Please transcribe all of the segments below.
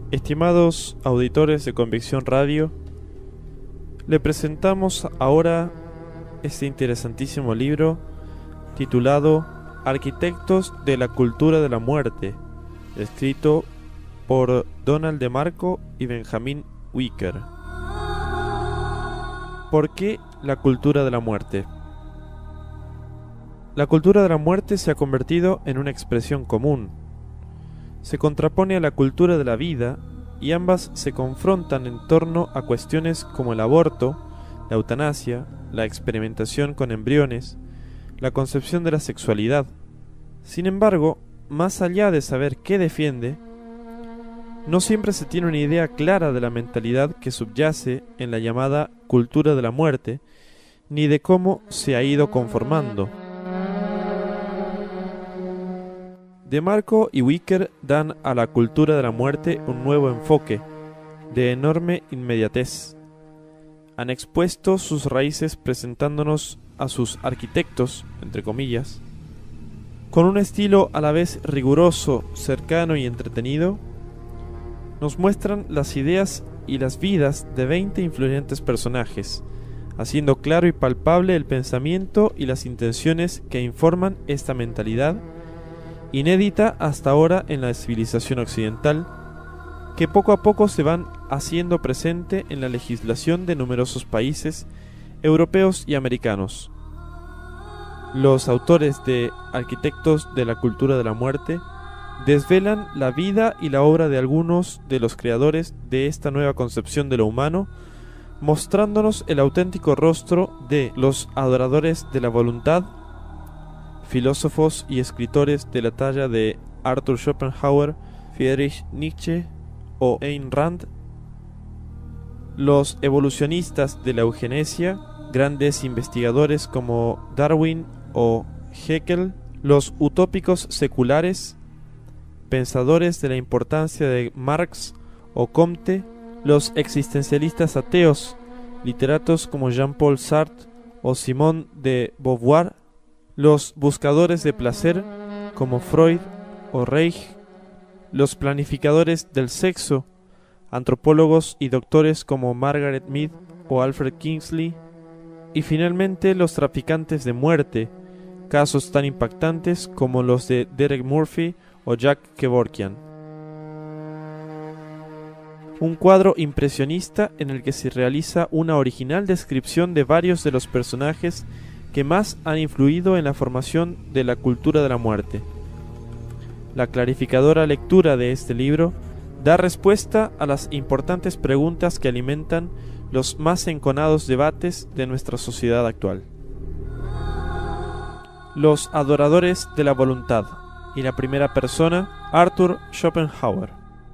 Estimados auditores de Convicción Radio, le presentamos ahora este interesantísimo libro titulado Arquitectos de la Cultura de la Muerte, escrito por Donald DeMarco y Benjamin Wicker. ¿Por qué la cultura de la muerte? La cultura de la muerte se ha convertido en una expresión común. Se contrapone a la cultura de la vida y ambas se confrontan en torno a cuestiones como el aborto, la eutanasia, la experimentación con embriones, la concepción de la sexualidad. Sin embargo, más allá de saber qué defiende, no siempre se tiene una idea clara de la mentalidad que subyace en la llamada cultura de la muerte, ni de cómo se ha ido conformando. DeMarco y Wicker dan a la cultura de la muerte un nuevo enfoque, de enorme inmediatez. Han expuesto sus raíces presentándonos a sus arquitectos, entre comillas, con un estilo a la vez riguroso, cercano y entretenido. Nos muestran las ideas y las vidas de 20 influyentes personajes, haciendo claro y palpable el pensamiento y las intenciones que informan esta mentalidad, inédita hasta ahora en la civilización occidental, que poco a poco se van haciendo presente en la legislación de numerosos países europeos y americanos. Los autores de Arquitectos de la Cultura de la Muerte desvelan la vida y la obra de algunos de los creadores de esta nueva concepción de lo humano, mostrándonos el auténtico rostro de los adoradores de la voluntad, filósofos y escritores de la talla de Arthur Schopenhauer, Friedrich Nietzsche o Ayn Rand, los evolucionistas de la eugenesia, grandes investigadores como Darwin o Haeckel, los utópicos seculares, pensadores de la importancia de Marx o Comte, los existencialistas ateos, literatos como Jean-Paul Sartre o Simone de Beauvoir, los buscadores de placer como Freud o Reich, los planificadores del sexo, antropólogos y doctores como Margaret Mead o Alfred Kingsley, y finalmente los traficantes de muerte, casos tan impactantes como los de Derek Murphy o Jack Kevorkian. Un cuadro impresionista en el que se realiza una original descripción de varios de los personajes que más han influido en la formación de la cultura de la muerte. La clarificadora lectura de este libro da respuesta a las importantes preguntas que alimentan los más enconados debates de nuestra sociedad actual. Los adoradores de la voluntad, y la primera persona, Arthur Schopenhauer.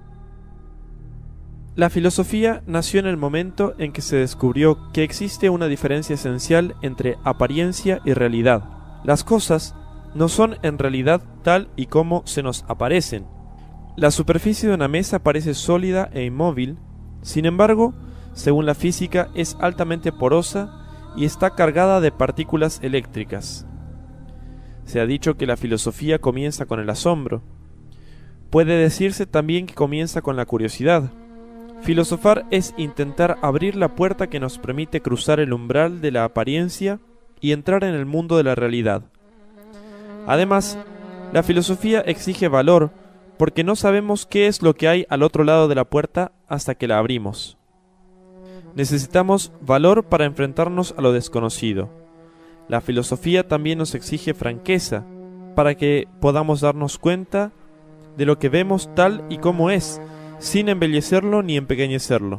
La filosofía nació en el momento en que se descubrió que existe una diferencia esencial entre apariencia y realidad. Las cosas no son en realidad tal y como se nos aparecen. La superficie de una mesa parece sólida e inmóvil, sin embargo, según la física, es altamente porosa y está cargada de partículas eléctricas. Se ha dicho que la filosofía comienza con el asombro. Puede decirse también que comienza con la curiosidad. Filosofar es intentar abrir la puerta que nos permite cruzar el umbral de la apariencia y entrar en el mundo de la realidad. Además, la filosofía exige valor porque no sabemos qué es lo que hay al otro lado de la puerta hasta que la abrimos. Necesitamos valor para enfrentarnos a lo desconocido. La filosofía también nos exige franqueza para que podamos darnos cuenta de lo que vemos tal y como es, sin embellecerlo ni empequeñecerlo.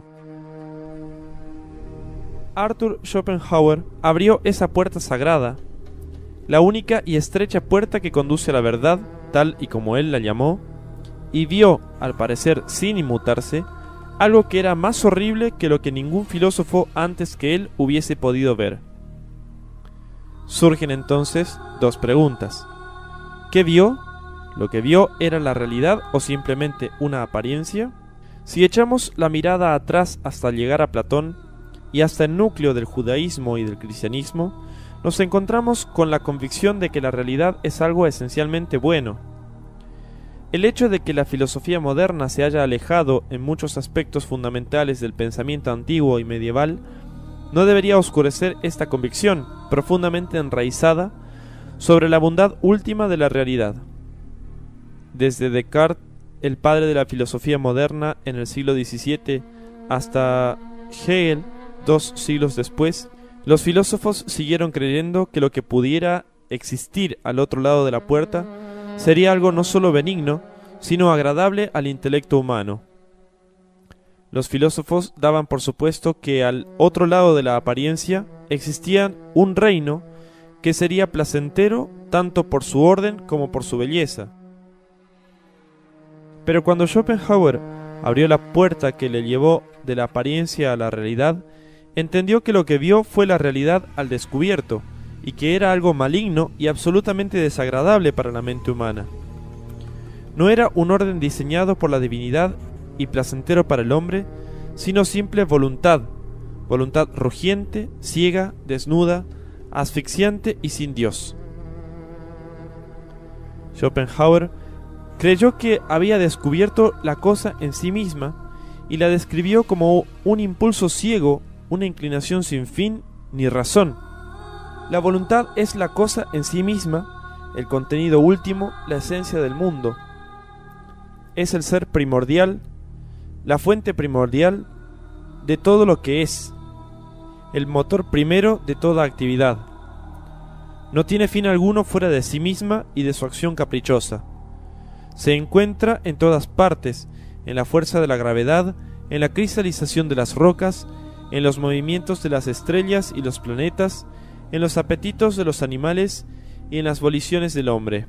Arthur Schopenhauer abrió esa puerta sagrada, la única y estrecha puerta que conduce a la verdad, tal y como él la llamó, y vio, al parecer sin inmutarse, algo que era más horrible que lo que ningún filósofo antes que él hubiese podido ver. Surgen entonces dos preguntas. ¿Qué vio? ¿Lo que vio era la realidad o simplemente una apariencia? Si echamos la mirada atrás hasta llegar a Platón y hasta el núcleo del judaísmo y del cristianismo, nos encontramos con la convicción de que la realidad es algo esencialmente bueno. El hecho de que la filosofía moderna se haya alejado en muchos aspectos fundamentales del pensamiento antiguo y medieval no debería oscurecer esta convicción, profundamente enraizada, sobre la bondad última de la realidad. Desde Descartes, el padre de la filosofía moderna en el siglo XVII, hasta Hegel, 2 siglos después, los filósofos siguieron creyendo que lo que pudiera existir al otro lado de la puerta sería algo no solo benigno, sino agradable al intelecto humano. Los filósofos daban por supuesto que al otro lado de la apariencia existía un reino que sería placentero tanto por su orden como por su belleza. Pero cuando Schopenhauer abrió la puerta que le llevó de la apariencia a la realidad, entendió que lo que vio fue la realidad al descubierto, y que era algo maligno y absolutamente desagradable para la mente humana. No era un orden diseñado por la divinidad y placentero para el hombre, sino simple voluntad, voluntad rugiente, ciega, desnuda, asfixiante y sin Dios. Schopenhauer creyó que había descubierto la cosa en sí misma y la describió como un impulso ciego, una inclinación sin fin ni razón. La voluntad es la cosa en sí misma, el contenido último, la esencia del mundo. Es el ser primordial, la fuente primordial de todo lo que es, el motor primero de toda actividad. No tiene fin alguno fuera de sí misma y de su acción caprichosa. Se encuentra en todas partes, en la fuerza de la gravedad, en la cristalización de las rocas, en los movimientos de las estrellas y los planetas, en los apetitos de los animales y en las voliciones del hombre.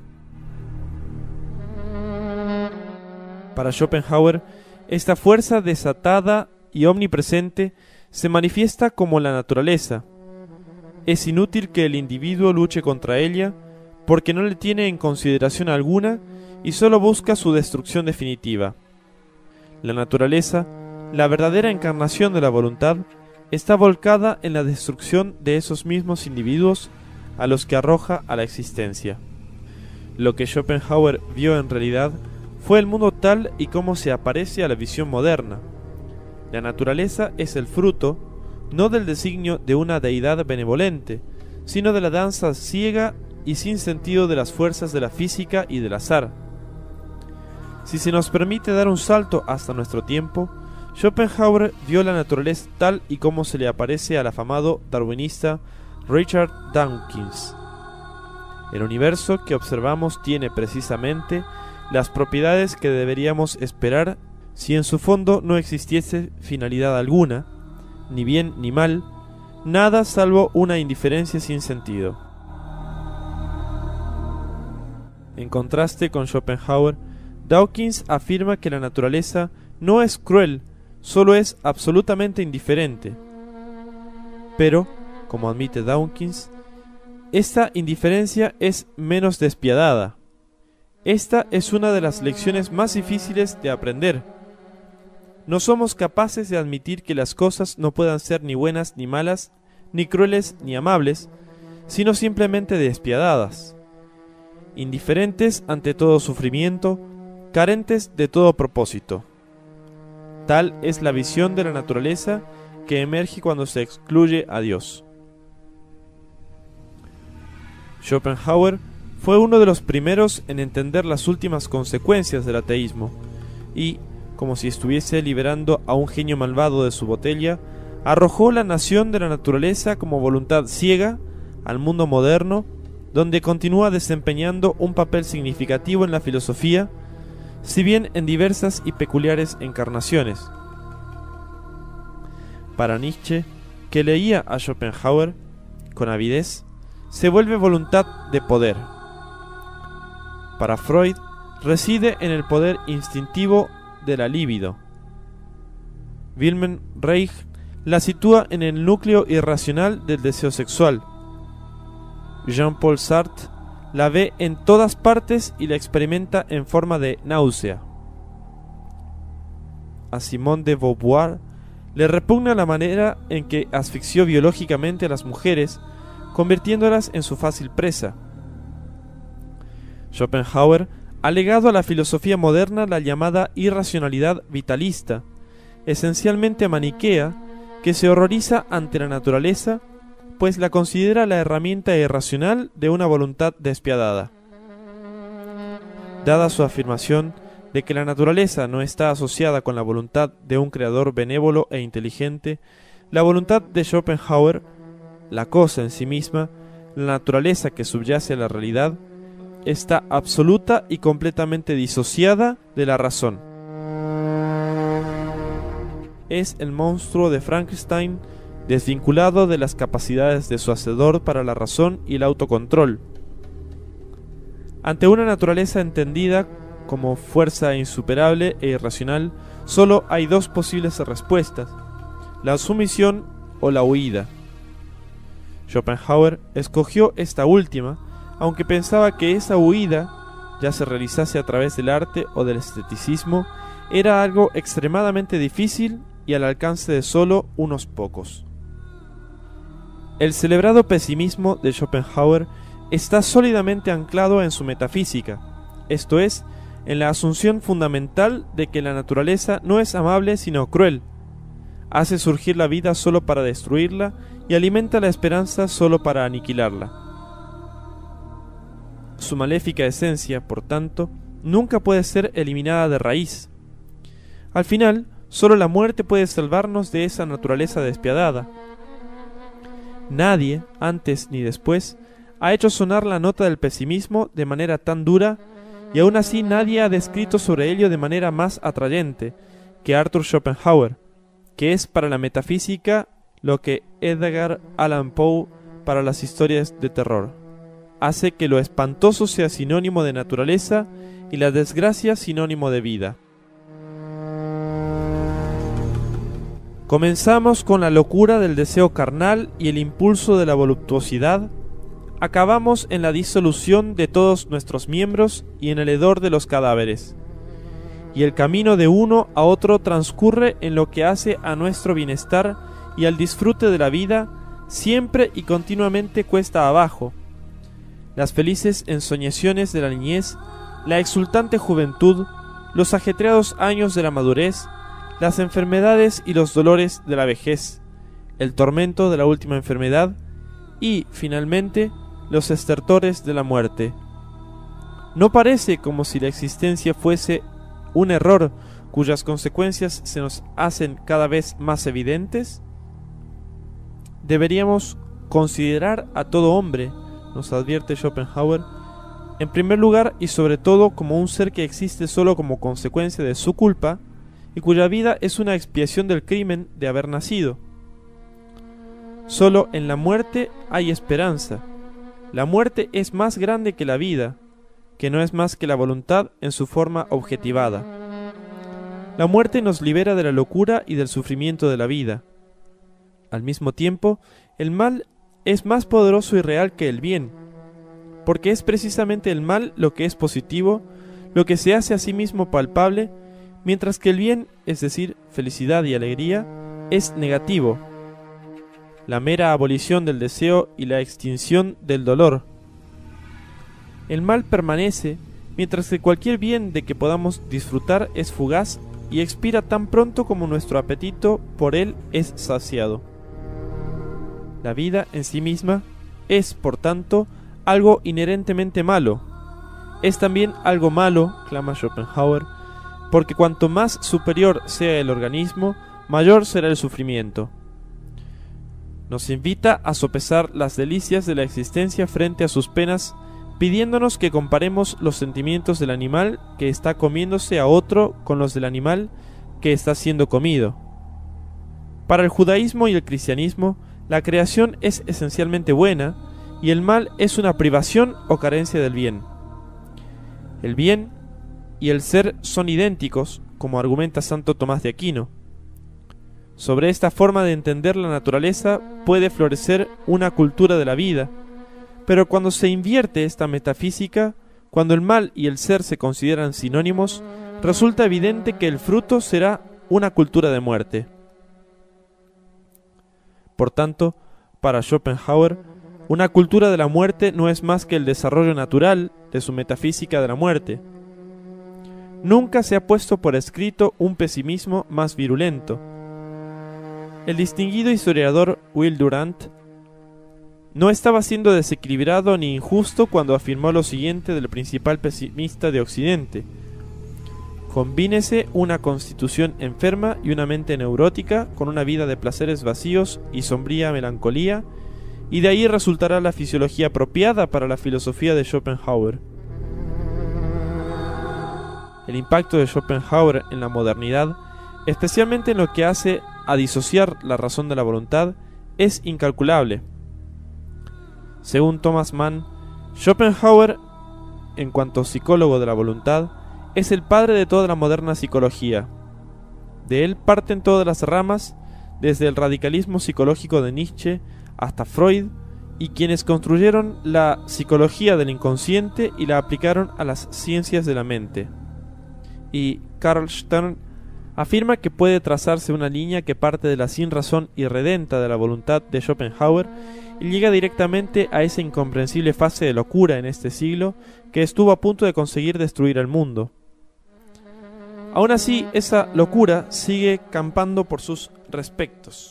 Para Schopenhauer, esta fuerza desatada y omnipresente se manifiesta como la naturaleza. Es inútil que el individuo luche contra ella, porque no le tiene en consideración alguna y solo busca su destrucción definitiva. La naturaleza, la verdadera encarnación de la voluntad, está volcada en la destrucción de esos mismos individuos a los que arroja a la existencia. Lo que Schopenhauer vio en realidad fue el mundo tal y como se aparece a la visión moderna. La naturaleza es el fruto, no del designio de una deidad benevolente, sino de la danza ciega y sin sentido de las fuerzas de la física y del azar. Si se nos permite dar un salto hasta nuestro tiempo, Schopenhauer vio la naturaleza tal y como se le aparece al afamado darwinista Richard Dawkins. El universo que observamos tiene precisamente las propiedades que deberíamos esperar si en su fondo no existiese finalidad alguna, ni bien ni mal, nada salvo una indiferencia sin sentido. En contraste con Schopenhauer, Dawkins afirma que la naturaleza no es cruel, solo es absolutamente indiferente. Pero, como admite Dawkins, esta indiferencia es menos despiadada. Esta es una de las lecciones más difíciles de aprender. No somos capaces de admitir que las cosas no puedan ser ni buenas ni malas, ni crueles ni amables, sino simplemente despiadadas, indiferentes ante todo sufrimiento, carentes de todo propósito. Tal es la visión de la naturaleza que emerge cuando se excluye a Dios. Schopenhauer fue uno de los primeros en entender las últimas consecuencias del ateísmo y, como si estuviese liberando a un genio malvado de su botella, arrojó la nación de la naturaleza como voluntad ciega al mundo moderno, donde continúa desempeñando un papel significativo en la filosofía, si bien en diversas y peculiares encarnaciones. Para Nietzsche, que leía a Schopenhauer con avidez, se vuelve voluntad de poder. Para Freud, reside en el poder instintivo de la libido. Wilhelm Reich la sitúa en el núcleo irracional del deseo sexual. Jean-Paul Sartre la ve en todas partes y la experimenta en forma de náusea. A Simone de Beauvoir le repugna la manera en que asfixió biológicamente a las mujeres, convirtiéndolas en su fácil presa. Schopenhauer ha legado a la filosofía moderna la llamada irracionalidad vitalista, esencialmente maniquea, que se horroriza ante la naturaleza, pues la considera la herramienta irracional de una voluntad despiadada. Dada su afirmación de que la naturaleza no está asociada con la voluntad de un creador benévolo e inteligente, la voluntad de Schopenhauer, la cosa en sí misma, la naturaleza que subyace a la realidad, está absoluta y completamente disociada de la razón. Es el monstruo de Frankenstein desvinculado de las capacidades de su hacedor para la razón y el autocontrol. Ante una naturaleza entendida como fuerza insuperable e irracional, solo hay dos posibles respuestas: la sumisión o la huida. Schopenhauer escogió esta última, aunque pensaba que esa huida, ya se realizase a través del arte o del esteticismo, era algo extremadamente difícil y al alcance de solo unos pocos. El celebrado pesimismo de Schopenhauer está sólidamente anclado en su metafísica, esto es, en la asunción fundamental de que la naturaleza no es amable sino cruel, hace surgir la vida solo para destruirla y alimenta la esperanza solo para aniquilarla. Su maléfica esencia, por tanto, nunca puede ser eliminada de raíz. Al final, solo la muerte puede salvarnos de esa naturaleza despiadada. Nadie, antes ni después, ha hecho sonar la nota del pesimismo de manera tan dura, y aún así nadie ha descrito sobre ello de manera más atrayente que Arthur Schopenhauer, que es para la metafísica lo que Edgar Allan Poe para las historias de terror. Hace que lo espantoso sea sinónimo de naturaleza y la desgracia sinónimo de vida. Comenzamos con la locura del deseo carnal y el impulso de la voluptuosidad. Acabamos en la disolución de todos nuestros miembros y en el hedor de los cadáveres. Y el camino de uno a otro transcurre en lo que hace a nuestro bienestar y al disfrute de la vida, siempre y continuamente cuesta abajo. Las felices ensoñaciones de la niñez, la exultante juventud, los ajetreados años de la madurez, las enfermedades y los dolores de la vejez, el tormento de la última enfermedad y, finalmente, los estertores de la muerte. ¿No parece como si la existencia fuese un error cuyas consecuencias se nos hacen cada vez más evidentes? Deberíamos considerar a todo hombre, nos advierte Schopenhauer, en primer lugar y sobre todo como un ser que existe solo como consecuencia de su culpa y cuya vida es una expiación del crimen de haber nacido. Solo en la muerte hay esperanza. La muerte es más grande que la vida, que no es más que la voluntad en su forma objetivada. La muerte nos libera de la locura y del sufrimiento de la vida. Al mismo tiempo, el mal es más poderoso y real que el bien, porque es precisamente el mal lo que es positivo, lo que se hace a sí mismo palpable, mientras que el bien, es decir, felicidad y alegría, es negativo, la mera abolición del deseo y la extinción del dolor. El mal permanece, mientras que cualquier bien de que podamos disfrutar es fugaz y expira tan pronto como nuestro apetito por él es saciado. La vida en sí misma es, por tanto, algo inherentemente malo. Es también algo malo, clama Schopenhauer, porque cuanto más superior sea el organismo, mayor será el sufrimiento. Nos invita a sopesar las delicias de la existencia frente a sus penas, pidiéndonos que comparemos los sentimientos del animal que está comiéndose a otro con los del animal que está siendo comido. Para el judaísmo y el cristianismo, la creación es esencialmente buena y el mal es una privación o carencia del bien. El bien y el ser son idénticos, como argumenta Santo Tomás de Aquino. Sobre esta forma de entender la naturaleza puede florecer una cultura de la vida, pero cuando se invierte esta metafísica, cuando el mal y el ser se consideran sinónimos, resulta evidente que el fruto será una cultura de muerte. Por tanto, para Schopenhauer, una cultura de la muerte no es más que el desarrollo natural de su metafísica de la muerte, nunca se ha puesto por escrito un pesimismo más virulento. El distinguido historiador Will Durant no estaba siendo desequilibrado ni injusto cuando afirmó lo siguiente del principal pesimista de Occidente: combínese una constitución enferma y una mente neurótica con una vida de placeres vacíos y sombría melancolía, y de ahí resultará la fisiología apropiada para la filosofía de Schopenhauer. El impacto de Schopenhauer en la modernidad, especialmente en lo que hace a disociar la razón de la voluntad, es incalculable. Según Thomas Mann, Schopenhauer, en cuanto psicólogo de la voluntad, es el padre de toda la moderna psicología. De él parten todas las ramas, desde el radicalismo psicológico de Nietzsche hasta Freud, y quienes construyeron la psicología del inconsciente y la aplicaron a las ciencias de la mente. Y Carl Stern afirma que puede trazarse una línea que parte de la sinrazón irredenta de la voluntad de Schopenhauer y llega directamente a esa incomprensible fase de locura en este siglo que estuvo a punto de conseguir destruir el mundo. Aún así, esa locura sigue campando por sus respectos.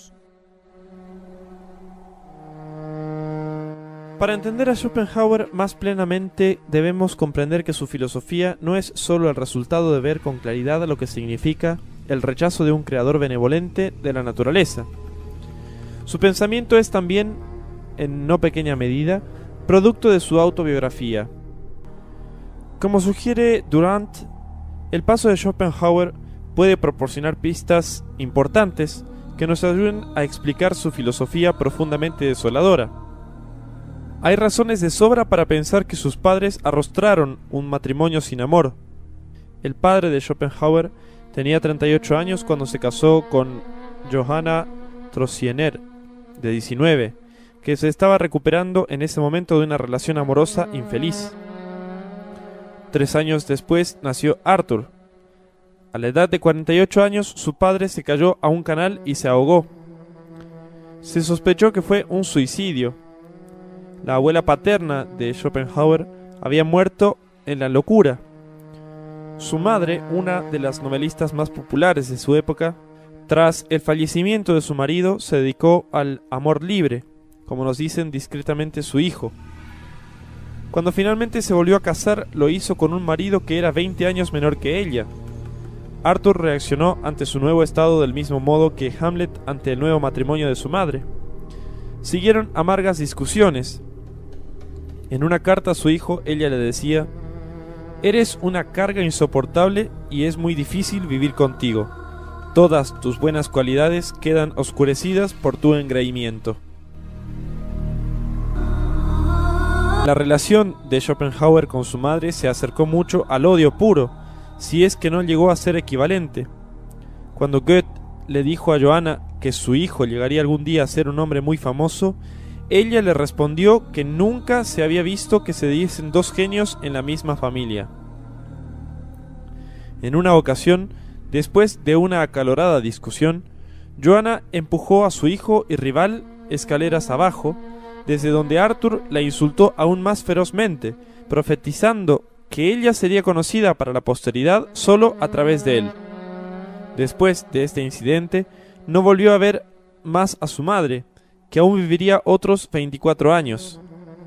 Para entender a Schopenhauer más plenamente, debemos comprender que su filosofía no es sólo el resultado de ver con claridad lo que significa el rechazo de un creador benevolente de la naturaleza. Su pensamiento es también, en no pequeña medida, producto de su autobiografía. Como sugiere Durant, el paso de Schopenhauer puede proporcionar pistas importantes que nos ayuden a explicar su filosofía profundamente desoladora. Hay razones de sobra para pensar que sus padres arrostraron un matrimonio sin amor. El padre de Schopenhauer tenía 38 años cuando se casó con Johanna Trossiner, de 19, que se estaba recuperando en ese momento de una relación amorosa infeliz. 3 años después nació Arthur. A la edad de 48 años, su padre se cayó a un canal y se ahogó. Se sospechó que fue un suicidio. La abuela paterna de Schopenhauer había muerto en la locura. Su madre, una de las novelistas más populares de su época, tras el fallecimiento de su marido, se dedicó al amor libre, como nos dicen discretamente su hijo. Cuando finalmente se volvió a casar, lo hizo con un marido que era 20 años menor que ella. Arthur reaccionó ante su nuevo estado del mismo modo que Hamlet ante el nuevo matrimonio de su madre. Siguieron amargas discusiones. En una carta a su hijo, ella le decía: «Eres una carga insoportable y es muy difícil vivir contigo. Todas tus buenas cualidades quedan oscurecidas por tu engreimiento». La relación de Schopenhauer con su madre se acercó mucho al odio puro, si es que no llegó a ser equivalente. Cuando Goethe le dijo a Johanna que su hijo llegaría algún día a ser un hombre muy famoso, ella le respondió que nunca se había visto que se diesen dos genios en la misma familia. En una ocasión, después de una acalorada discusión, Johanna empujó a su hijo y rival escaleras abajo, desde donde Arthur la insultó aún más ferozmente, profetizando que ella sería conocida para la posteridad solo a través de él. Después de este incidente, no volvió a ver más a su madre, que aún viviría otros 24 años.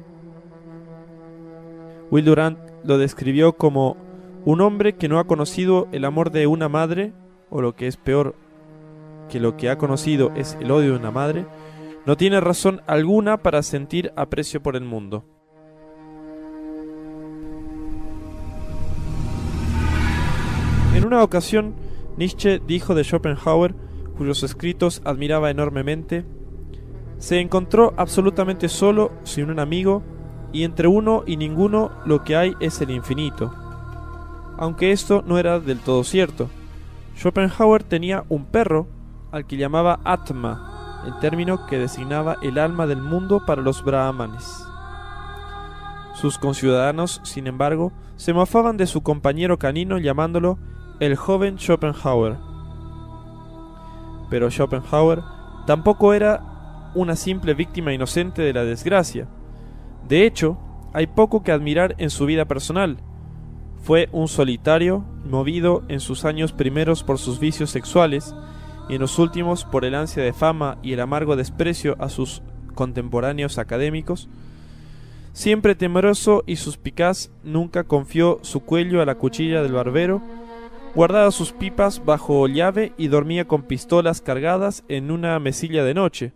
Will Durant lo describió como un hombre que no ha conocido el amor de una madre, o lo que es peor, que lo que ha conocido es el odio de una madre, no tiene razón alguna para sentir aprecio por el mundo. En una ocasión, Nietzsche dijo de Schopenhauer, cuyos escritos admiraba enormemente: «Se encontró absolutamente solo, sin un amigo, y entre uno y ninguno lo que hay es el infinito». Aunque esto no era del todo cierto. Schopenhauer tenía un perro al que llamaba Atma, el término que designaba el alma del mundo para los brahmanes. Sus conciudadanos, sin embargo, se mofaban de su compañero canino llamándolo el joven Schopenhauer. Pero Schopenhauer tampoco era una simple víctima inocente de la desgracia. De hecho, hay poco que admirar en su vida personal. Fue un solitario, movido en sus años primeros por sus vicios sexuales y en los últimos por el ansia de fama y el amargo desprecio a sus contemporáneos académicos. Siempre temeroso y suspicaz, nunca confió su cuello a la cuchilla del barbero, guardaba sus pipas bajo llave y dormía con pistolas cargadas en una mesilla de noche.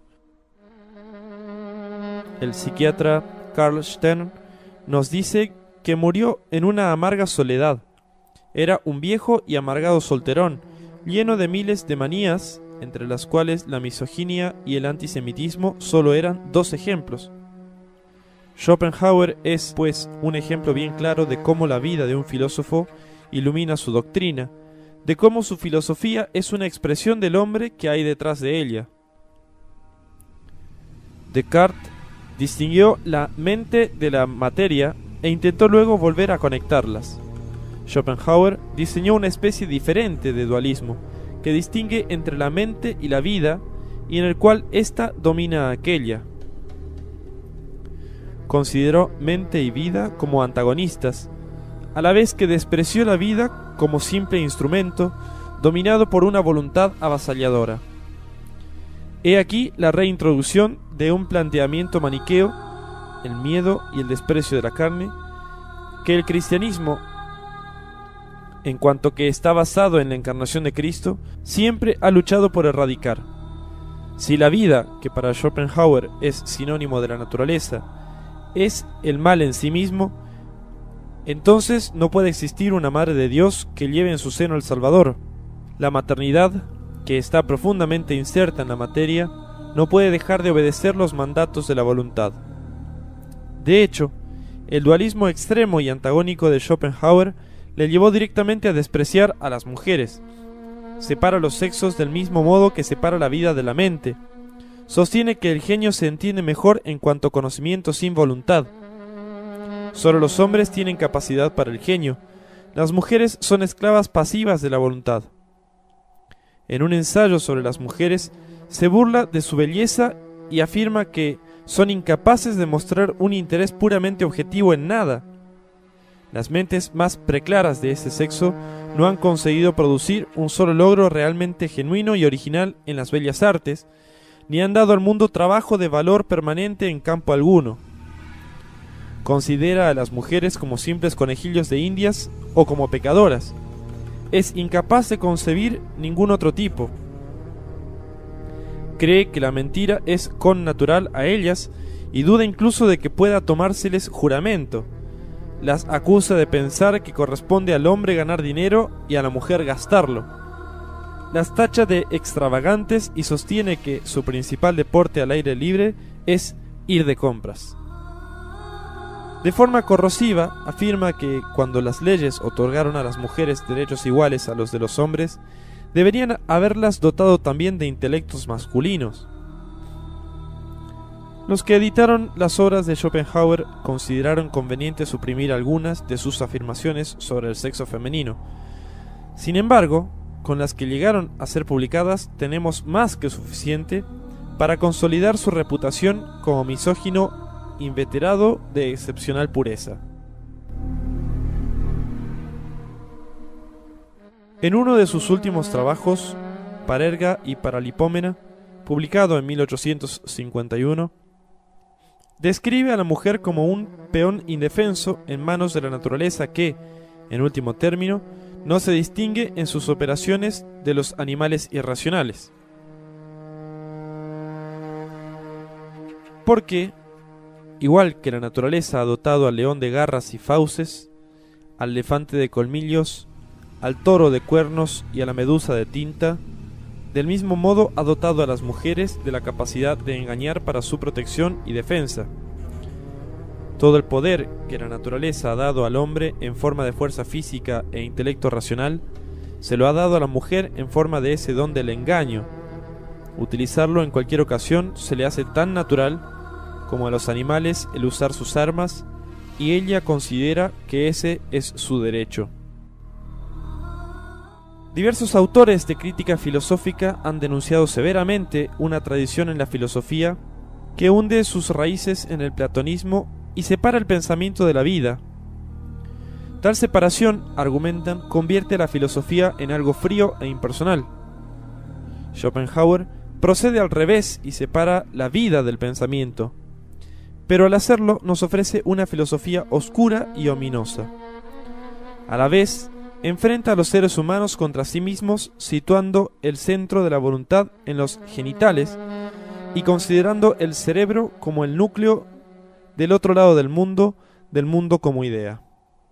El psiquiatra Carl Stern nos dice que murió en una amarga soledad. Era un viejo y amargado solterón, lleno de miles de manías, entre las cuales la misoginia y el antisemitismo solo eran dos ejemplos. Schopenhauer es, pues, un ejemplo bien claro de cómo la vida de un filósofo ilumina su doctrina, de cómo su filosofía es una expresión del hombre que hay detrás de ella. Descartes distinguió la mente de la materia e intentó luego volver a conectarlas. Schopenhauer diseñó una especie diferente de dualismo que distingue entre la mente y la vida y en el cual ésta domina a aquella. Consideró mente y vida como antagonistas, a la vez que despreció la vida como simple instrumento dominado por una voluntad avasalladora. He aquí la reintroducción de un planteamiento maniqueo, el miedo y el desprecio de la carne, que el cristianismo, en cuanto que está basado en la encarnación de Cristo, siempre ha luchado por erradicar. Si la vida, que para Schopenhauer es sinónimo de la naturaleza, es el mal en sí mismo, entonces no puede existir una Madre de Dios que lleve en su seno al Salvador. La maternidad, que está profundamente inserta en la materia, no puede dejar de obedecer los mandatos de la voluntad. De hecho, el dualismo extremo y antagónico de Schopenhauer le llevó directamente a despreciar a las mujeres. Separa los sexos del mismo modo que separa la vida de la mente. Sostiene que el genio se entiende mejor en cuanto a conocimiento sin voluntad. Solo los hombres tienen capacidad para el genio. Las mujeres son esclavas pasivas de la voluntad. En un ensayo sobre las mujeres, se burla de su belleza y afirma que son incapaces de mostrar un interés puramente objetivo en nada. Las mentes más preclaras de ese sexo no han conseguido producir un solo logro realmente genuino y original en las bellas artes, ni han dado al mundo trabajo de valor permanente en campo alguno. Considera a las mujeres como simples conejillos de indias o como pecadoras. Es incapaz de concebir ningún otro tipo. Cree que la mentira es connatural a ellas y duda incluso de que pueda tomárseles juramento. Las acusa de pensar que corresponde al hombre ganar dinero y a la mujer gastarlo. Las tacha de extravagantes y sostiene que su principal deporte al aire libre es ir de compras. De forma corrosiva, afirma que cuando las leyes otorgaron a las mujeres derechos iguales a los de los hombres, deberían haberlas dotado también de intelectos masculinos. Los que editaron las obras de Schopenhauer consideraron conveniente suprimir algunas de sus afirmaciones sobre el sexo femenino. Sin embargo, con las que llegaron a ser publicadas tenemos más que suficiente para consolidar su reputación como misógino inveterado de excepcional pureza. En uno de sus últimos trabajos, Parerga y Paralipómena, publicado en 1851, describe a la mujer como un peón indefenso en manos de la naturaleza que, en último término, no se distingue en sus operaciones de los animales irracionales. Porque, igual que la naturaleza ha dotado al león de garras y fauces, al elefante de colmillos, al toro de cuernos y a la medusa de tinta, del mismo modo ha dotado a las mujeres de la capacidad de engañar para su protección y defensa. Todo el poder que la naturaleza ha dado al hombre en forma de fuerza física e intelecto racional, se lo ha dado a la mujer en forma de ese don del engaño. Utilizarlo en cualquier ocasión se le hace tan natural como a los animales el usar sus armas, y ella considera que ese es su derecho. Diversos autores de crítica filosófica han denunciado severamente una tradición en la filosofía que hunde sus raíces en el platonismo y separa el pensamiento de la vida. Tal separación, argumentan, convierte la filosofía en algo frío e impersonal. Schopenhauer procede al revés y separa la vida del pensamiento, pero al hacerlo nos ofrece una filosofía oscura y ominosa. A la vez, enfrenta a los seres humanos contra sí mismos, situando el centro de la voluntad en los genitales y considerando el cerebro como el núcleo del otro lado del mundo como idea.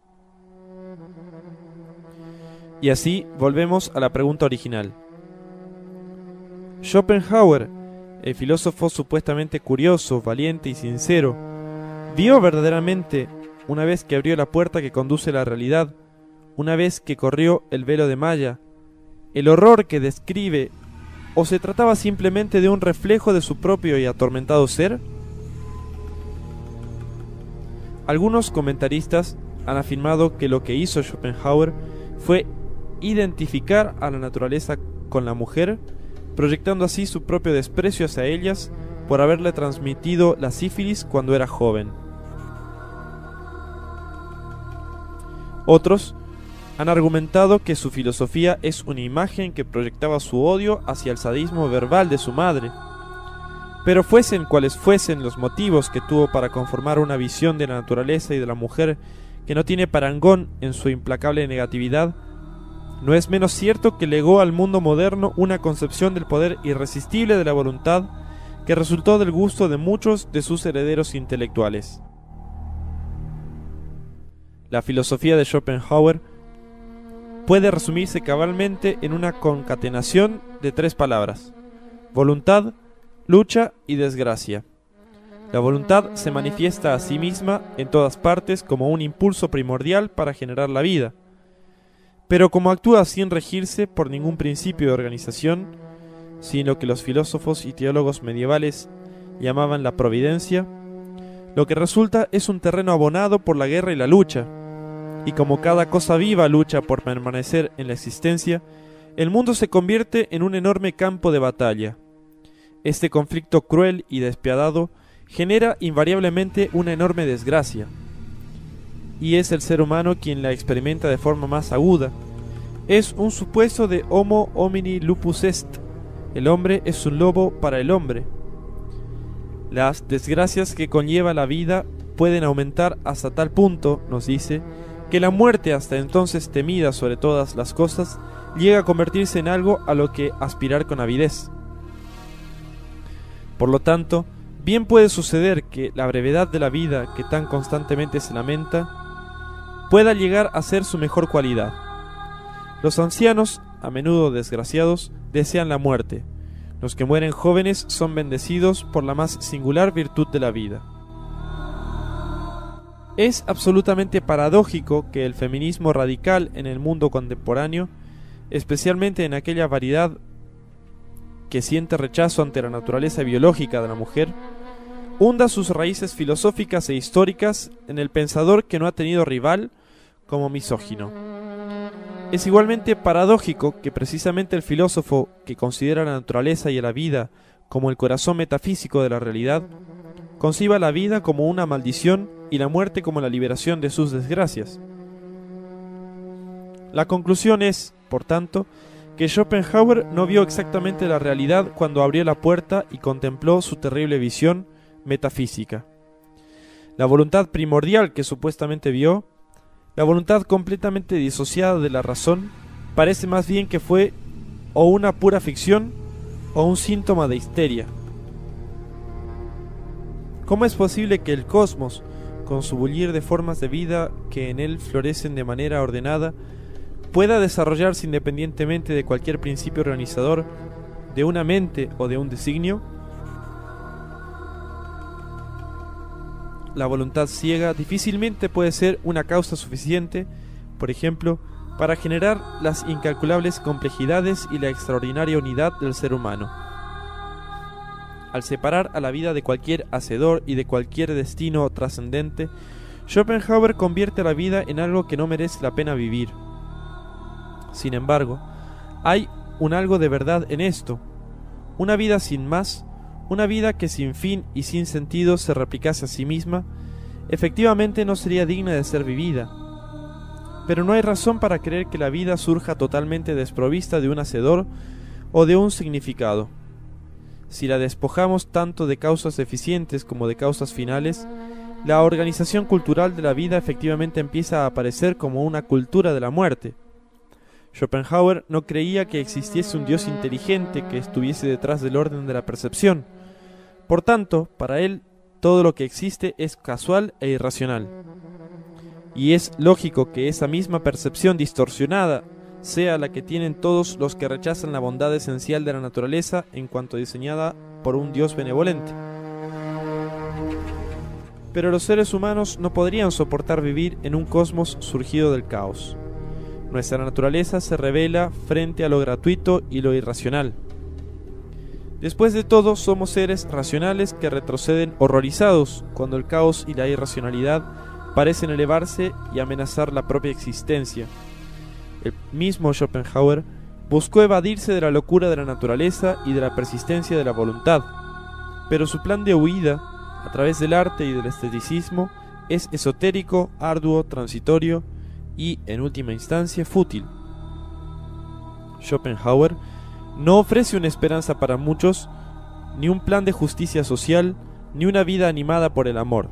Y así volvemos a la pregunta original. Schopenhauer, el filósofo supuestamente curioso, valiente y sincero, ¿vio verdaderamente, una vez que abrió la puerta que conduce a la realidad, una vez que corrió el velo de malla, el horror que describe, o se trataba simplemente de un reflejo de su propio y atormentado ser? Algunos comentaristas han afirmado que lo que hizo Schopenhauer fue identificar a la naturaleza con la mujer, proyectando así su propio desprecio hacia ellas por haberle transmitido la sífilis cuando era joven. Otros han argumentado que su filosofía es una imagen que proyectaba su odio hacia el sadismo verbal de su madre. Pero fuesen cuales fuesen los motivos que tuvo para conformar una visión de la naturaleza y de la mujer que no tiene parangón en su implacable negatividad, no es menos cierto que legó al mundo moderno una concepción del poder irresistible de la voluntad que resultó del gusto de muchos de sus herederos intelectuales. La filosofía de Schopenhauer puede resumirse cabalmente en una concatenación de 3 palabras: voluntad, lucha y desgracia. La voluntad se manifiesta a sí misma en todas partes como un impulso primordial para generar la vida. Pero como actúa sin regirse por ningún principio de organización, sino que los filósofos y teólogos medievales llamaban la providencia, lo que resulta es un terreno abonado por la guerra y la lucha, y como cada cosa viva lucha por permanecer en la existencia, el mundo se convierte en un enorme campo de batalla. Este conflicto cruel y despiadado genera invariablemente una enorme desgracia, y es el ser humano quien la experimenta de forma más aguda. Es un supuesto de homo homini lupus est. El hombre es un lobo para el hombre. Las desgracias que conlleva la vida pueden aumentar hasta tal punto, nos dice, que la muerte, hasta entonces temida sobre todas las cosas, llega a convertirse en algo a lo que aspirar con avidez. Por lo tanto, bien puede suceder que la brevedad de la vida que tan constantemente se lamenta pueda llegar a ser su mejor cualidad. Los ancianos, a menudo desgraciados, desean la muerte. Los que mueren jóvenes son bendecidos por la más singular virtud de la vida. Es absolutamente paradójico que el feminismo radical en el mundo contemporáneo, especialmente en aquella variedad que siente rechazo ante la naturaleza biológica de la mujer, hunda sus raíces filosóficas e históricas en el pensador que no ha tenido rival como misógino. Es igualmente paradójico que precisamente el filósofo que considera la naturaleza y a la vida como el corazón metafísico de la realidad, conciba la vida como una maldición y la muerte como la liberación de sus desgracias. La conclusión es, por tanto, que Schopenhauer no vio exactamente la realidad cuando abrió la puerta y contempló su terrible visión metafísica. La voluntad primordial que supuestamente vio, la voluntad completamente disociada de la razón, parece más bien que fue o una pura ficción o un síntoma de histeria. ¿Cómo es posible que el cosmos, con su bullir de formas de vida que en él florecen de manera ordenada, pueda desarrollarse independientemente de cualquier principio organizador, de una mente o de un designio? La voluntad ciega difícilmente puede ser una causa suficiente, por ejemplo, para generar las incalculables complejidades y la extraordinaria unidad del ser humano. Al separar a la vida de cualquier hacedor y de cualquier destino trascendente, Schopenhauer convierte a la vida en algo que no merece la pena vivir. Sin embargo, hay un algo de verdad en esto. Una vida sin más, una vida que sin fin y sin sentido se replicase a sí misma, efectivamente no sería digna de ser vivida. pero no hay razón para creer que la vida surja totalmente desprovista de un hacedor o de un significado. Si la despojamos tanto de causas eficientes como de causas finales, la organización cultural de la vida efectivamente empieza a aparecer como una cultura de la muerte. Schopenhauer no creía que existiese un Dios inteligente que estuviese detrás del orden de la percepción. Por tanto, para él, todo lo que existe es casual e irracional. Y es lógico que esa misma percepción distorsionada sea la que tienen todos los que rechazan la bondad esencial de la naturaleza en cuanto diseñada por un Dios benevolente. Pero los seres humanos no podrían soportar vivir en un cosmos surgido del caos. Nuestra naturaleza se revela frente a lo gratuito y lo irracional. Después de todo, somos seres racionales que retroceden horrorizados cuando el caos y la irracionalidad parecen elevarse y amenazar la propia existencia. El mismo Schopenhauer buscó evadirse de la locura de la naturaleza y de la persistencia de la voluntad, pero su plan de huida, a través del arte y del esteticismo, es esotérico, arduo, transitorio y, en última instancia, fútil. Schopenhauer no ofrece una esperanza para muchos, ni un plan de justicia social, ni una vida animada por el amor.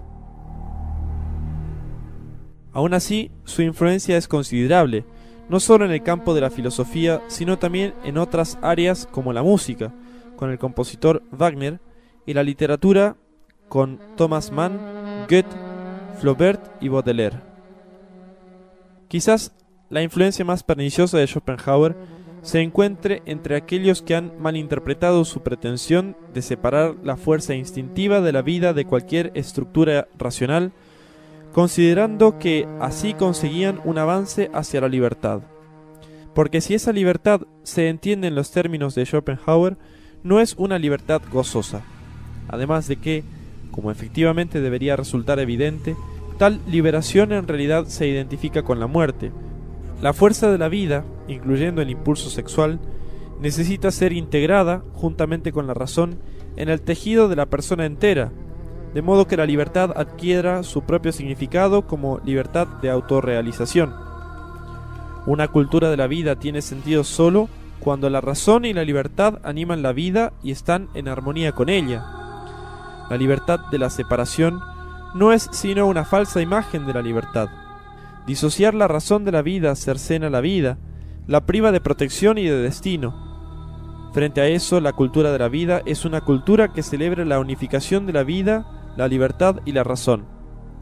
Aún así, su influencia es considerable, no solo en el campo de la filosofía, sino también en otras áreas como la música, con el compositor Wagner, y la literatura, con Thomas Mann, Goethe, Flaubert y Baudelaire. Quizás la influencia más perniciosa de Schopenhauer se encuentre entre aquellos que han malinterpretado su pretensión de separar la fuerza instintiva de la vida de cualquier estructura racional, considerando que así conseguían un avance hacia la libertad. Porque si esa libertad se entiende en los términos de Schopenhauer, no es una libertad gozosa. Además de que, como efectivamente debería resultar evidente, tal liberación en realidad se identifica con la muerte. La fuerza de la vida, incluyendo el impulso sexual, necesita ser integrada, juntamente con la razón, en el tejido de la persona entera, de modo que la libertad adquiera su propio significado como libertad de autorrealización. Una cultura de la vida tiene sentido solo cuando la razón y la libertad animan la vida y están en armonía con ella. La libertad de la separación no es sino una falsa imagen de la libertad. Disociar la razón de la vida cercena la vida, la priva de protección y de destino. Frente a eso, la cultura de la vida es una cultura que celebra la unificación de la vida, la libertad y la razón.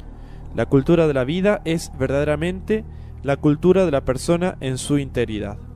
La cultura de la vida es verdaderamente la cultura de la persona en su integridad.